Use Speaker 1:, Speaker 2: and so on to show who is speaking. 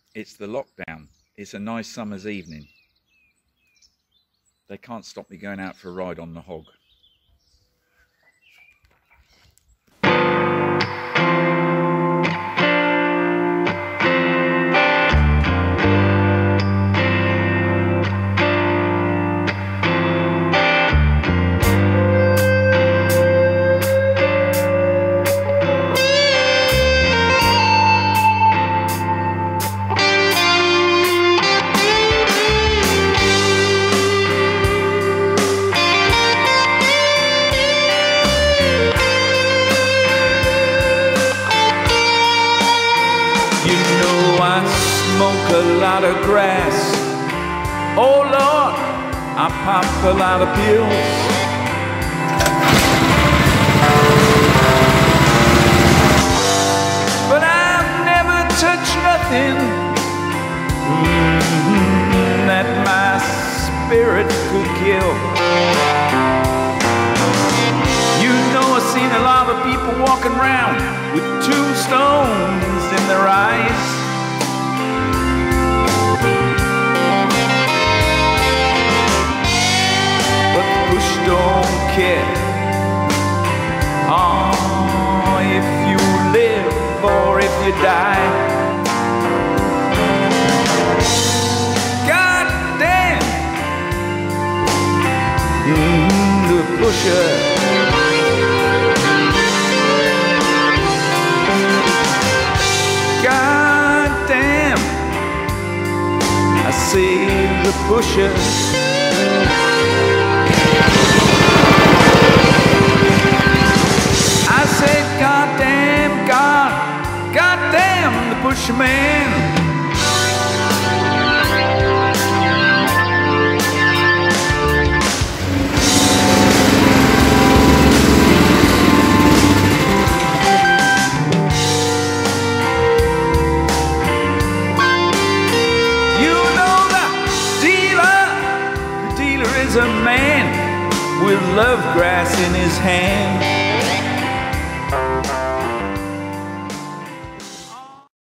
Speaker 1: It's the lockdown. It's a nice summer's evening. They can't stop me going out for a ride on the hog.
Speaker 2: Smoke a lot of grass. Oh Lord, I pop a lot of pills. But I've never touched nothing that my spirit could kill. You know, I've seen a lot of people walking around with tombstones in their eyes. Don't care if you live or if you die. God damn, the pusher. God damn, I say the pusher. I said, goddamn, goddamn the pusher man. You know the dealer is a man with love grass in his hand.